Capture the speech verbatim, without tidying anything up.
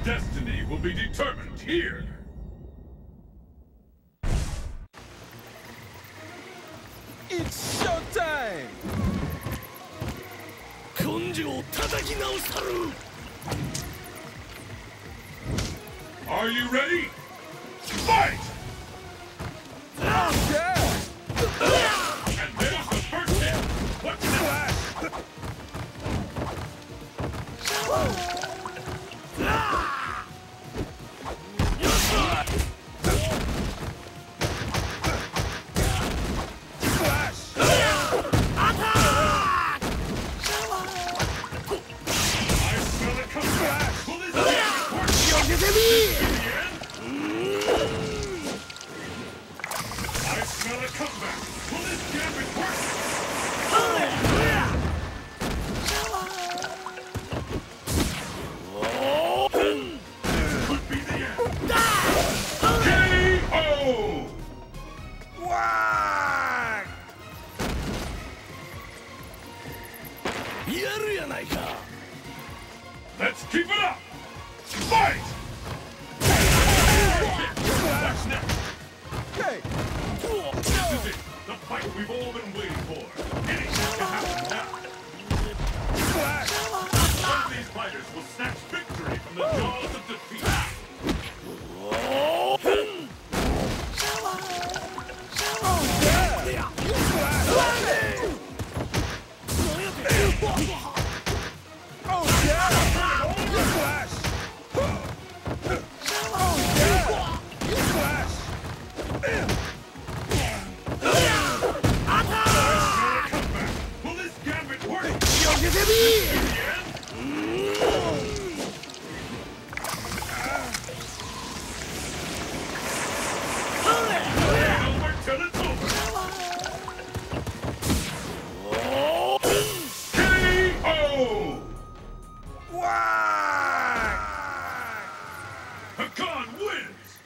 destiny will be determined here. It's showtime! Are you ready? Fight! Oh, yeah! And there's the first hit! What's that? I smell a comeback! Will this gambit work? Could be the end! K O! Whack! Let's keep it up! Fight! What's next? Okay. This is it! The fight we've all been waiting for! Anything can happen now! One of these fighters will snatch victory from the jaws of defeat! Oh, yeah! Oh, yeah! You flash! Oh, yeah! You flash! Will this gambit work? Over till it's over. K O! Whack! Hakan wins!